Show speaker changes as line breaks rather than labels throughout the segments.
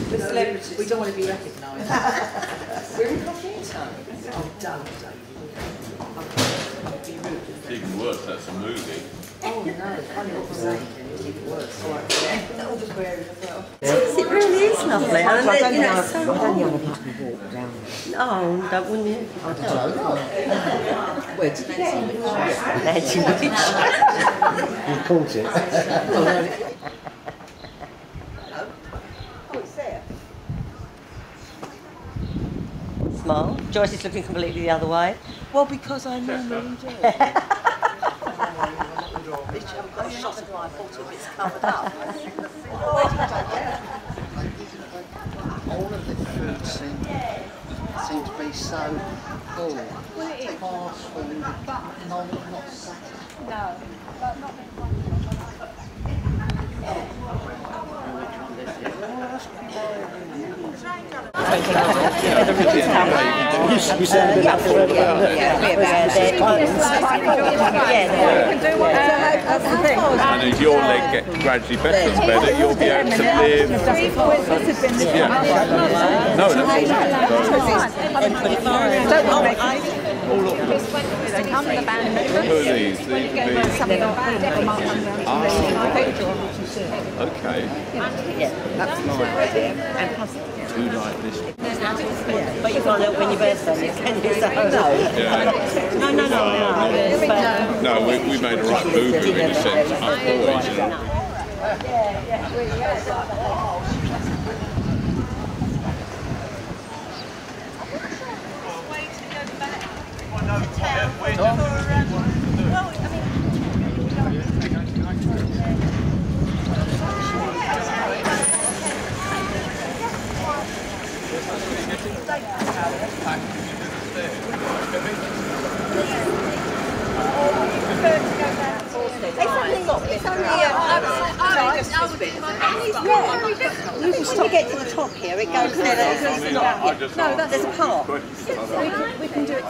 The celebrities.
We don't want to be recognised.
We're in Cognito.
Oh, don't.
Even worse, that's a movie.
Oh no, funny what we're saying, it's even worse. All right, yeah.
All just wearing as well.
It really is lovely. And
I
you know, it's so
don't
hot.
know if I can walk down there.
Oh, don't, wouldn't you?
I don't know. Where did you get it?
You caught it.
Oh, it's there.
Smile. Joyce is looking completely the other way.
Well, because I normally do. I've got a shot of my bottom, it's covered up.
All of the food seems to be so full. Fast food, not satisfying.
No, but not
You said a bit about the red about
And as your leg gets gradually better and better, you'll be able to live. Yeah. No, that's who are these? Okay.
Yeah, that's my idea. And plus,
Do like this?
but you can't do it when your birthday is, can you? So, no.
No, we made a right move in a sense. Us boys, you know.
When you get to the top here, it goes there. There's a park.
we can do it.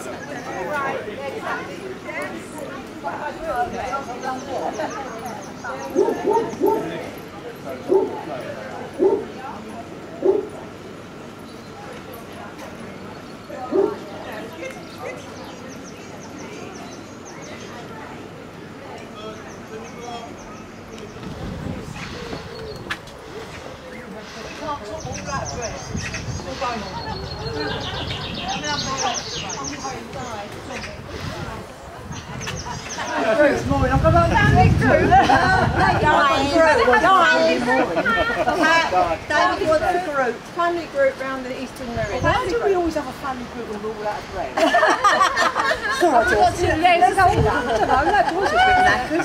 Family group round the Eastern Road.
Why do we always have a family group when we're all out of bread?
Sorry, let's go. I don't know, no, George is a bit knackered.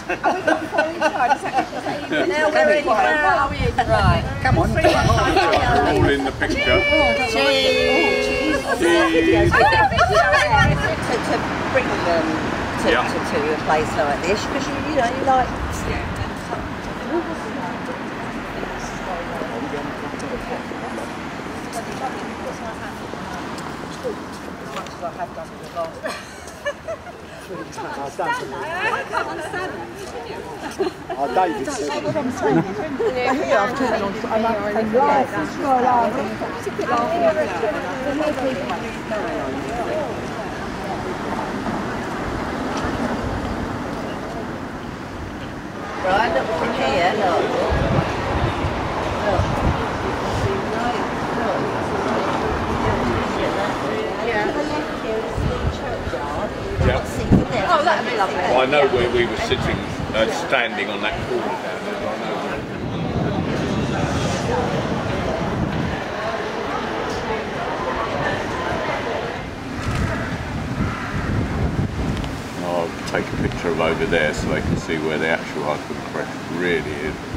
Now we're ready. Where are we? Right.
Come on.
All in the picture.
Cheese. To bring them to a place like this, because you know, you like. I have done with the last.
Oh, David said.
Right, look from here, look.
Oh, that'd be lovely.
Well, I know where we were sitting, standing on that corner down there. I know. I'll take a picture of over there so they can see where the actual Husband Crest really is.